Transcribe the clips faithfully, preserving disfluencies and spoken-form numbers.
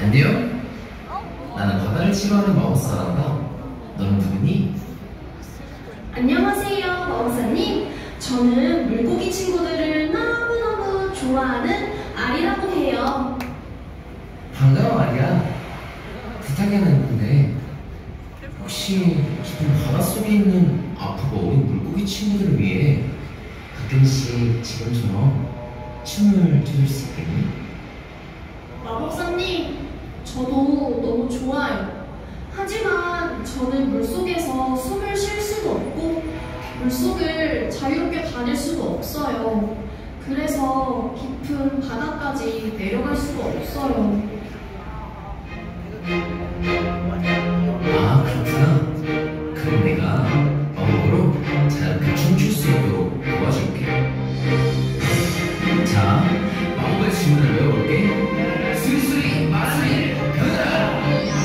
안녕? 나는 바다를 싫어하는 마법사란다. 너는 누구니? 안녕하세요, 마법사님. 저는 물고기 친구들을 너무너무 좋아하는 아리라고 해요. 반가워, 아리야. 부탁이 하나 있는데 혹시 깊은 바닷속에 있는 아프고 어린 물고기 친구들을 위해 가끔씩 지금처럼 춤을 춰줄 수 있겠니? 마법사님, 저도 너무 좋아요. 하지만 저는 물속에서 숨을 쉴 수도 없고 물속을 자유롭게 다닐 수도 없어요. 그래서 깊은 바다까지 내려갈 수가 없어요. 아, 그렇구나. 그럼 내가 마법으로 자유롭게 춤출 수 있도록 도와줄게. 자, 마법의 주문을 외워볼게. 수리수리 마수리 변해라.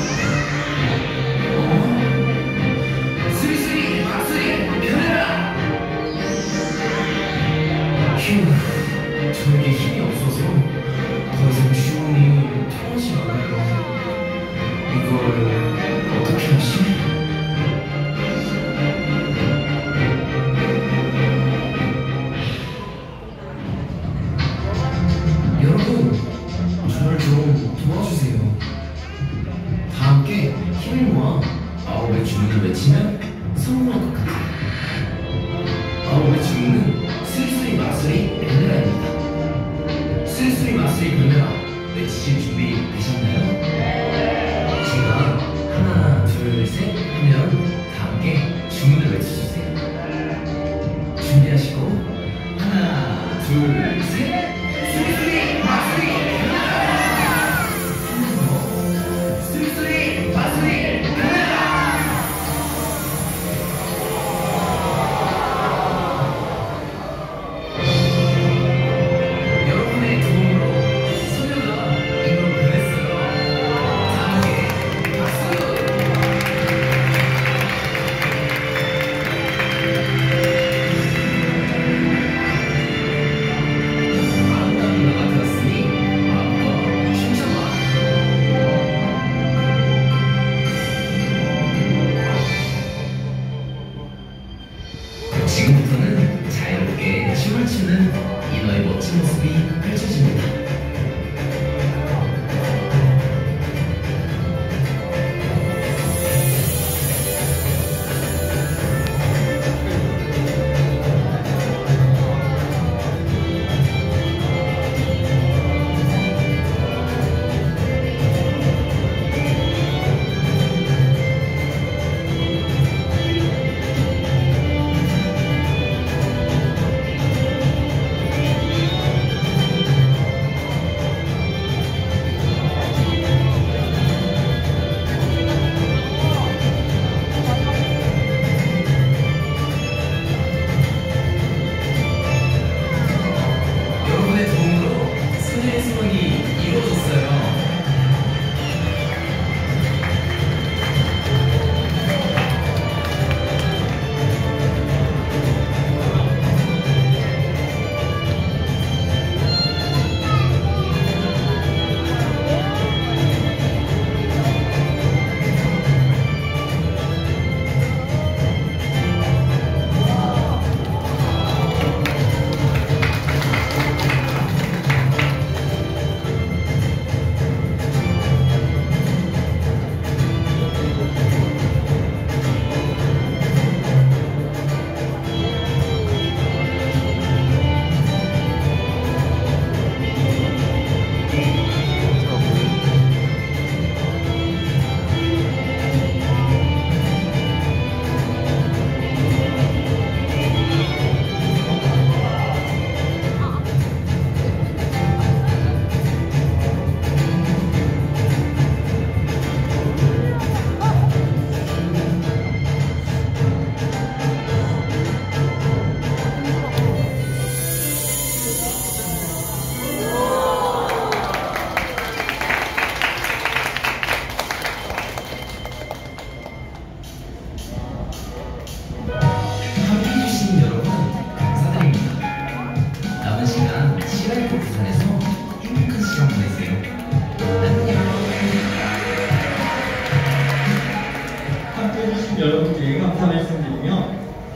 어? 수리수리 마수리 변해라. 휴, 저에게 힘이 없어서 더 이상 주문이 통하지 않아요. 이걸 어떻게 하시? 여러분, 저를 좀 도와주세요. 다 함께 힘을 모아 마법의 주문을 외치면 성공할 것 같아요. 마법의 주문은 스리스리 마스리 베네라입니다. 스리스리 마스리 베네라 외치실 준비 되셨나요? 제가 하나, 둘, 셋 하면 다 함께 주문을 외쳐주세요. 준비하시고 하나, 둘, 셋. 스리스리 마스리 베네라. 스리스리 마스리 베네라. 여러분의 도움으로 소녀가 이걸 변했어요. 다 함께 박수. 아름다운 누나가 되었으니 마음껏 춤춰봐. 지금부터는 자유롭게 춤을 추는 이너의 멋진 모습이 펼쳐집니다. 여러분의 도움으로 소녀의 소원이 이루어졌어요.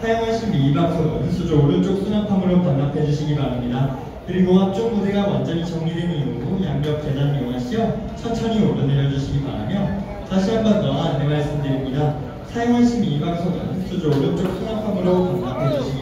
사용하신 미니방송은 수조 오른쪽 수납함으로 반납해 주시기 바랍니다. 그리고 앞쪽 무대가 완전히 정리된 이후 양옆 계단 이용하시어 천천히 오르내려 주시기 바라며 다시 한 번 더 안내 말씀드립니다. 사용하신 미니방송은 수조 오른쪽 수납함으로 반납해 주시기 바랍니다.